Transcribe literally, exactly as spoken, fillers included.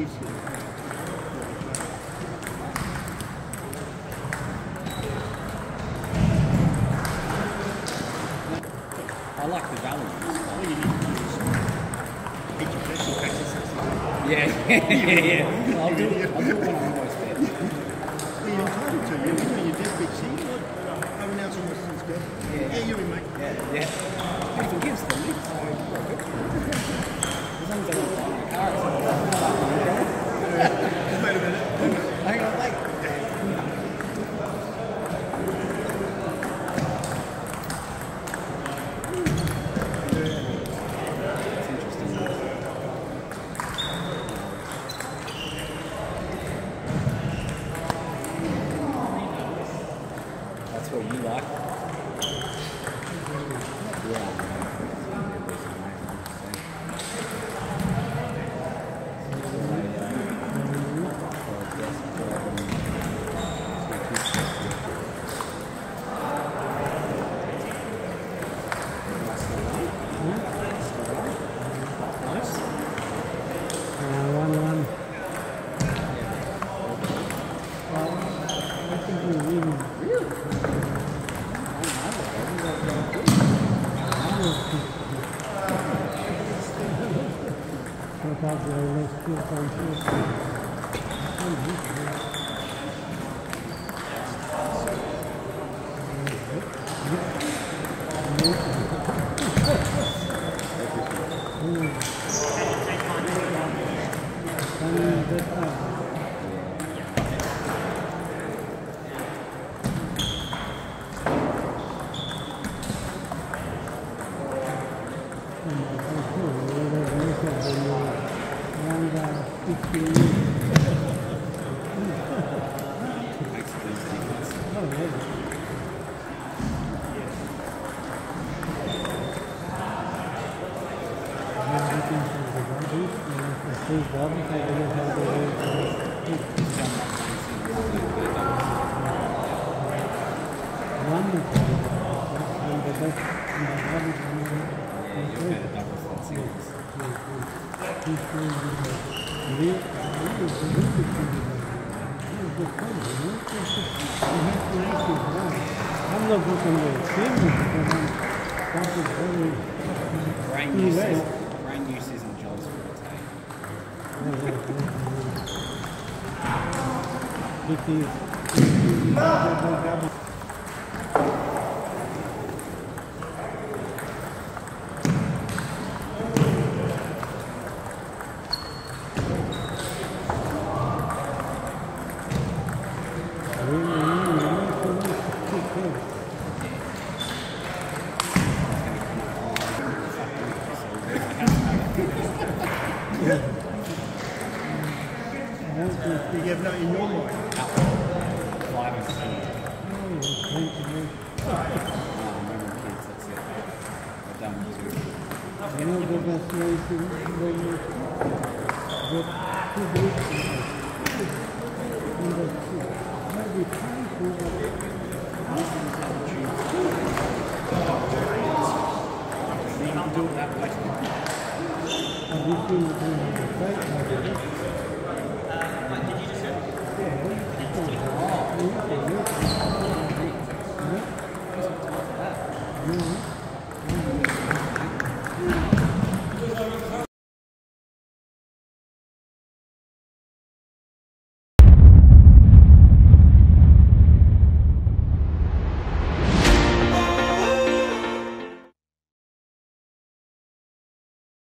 I like the value. All you need to do is hit your personal practices. Yeah, yeah, yeah. I'll do it. I'll do it when I'm almost there. Well, you're entitled to. You know, you did big see. How many else almost since good? Yeah, yeah, you're in, mate. Yeah, yeah. He forgives them. So as long as I don't find my car, Just wait a minute. hang on, like. That's what you like. Yeah. Nice. Uh, one, one. Well, I think we're winning. Really? So that's the last two countries. I'm not looking at the because I'm very Brain use, is, brain use isn't John's forte. it is, it is You have no in your mind. Five and seven. oh, thank you. Remember kids, that's it. I've done two. I know the best way to when you get two groups in the two. Maybe try to You can do it that way. and you feel the right.